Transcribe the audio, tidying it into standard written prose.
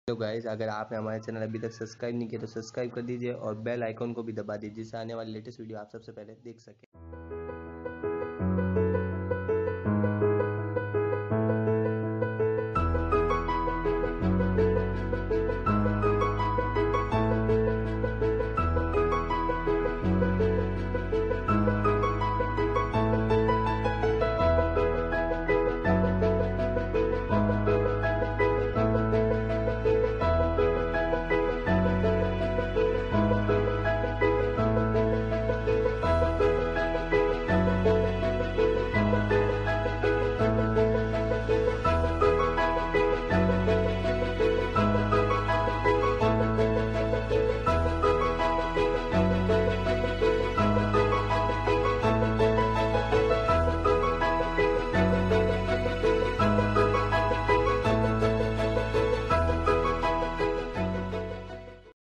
तो गाइज, अगर आपने हमारे चैनल अभी तक सब्सक्राइब नहीं किया तो सब्सक्राइब कर दीजिए और बेल आइकॉन को भी दबा दीजिए जिससे आने वाली लेटेस्ट वीडियो आप सबसे पहले देख सकें।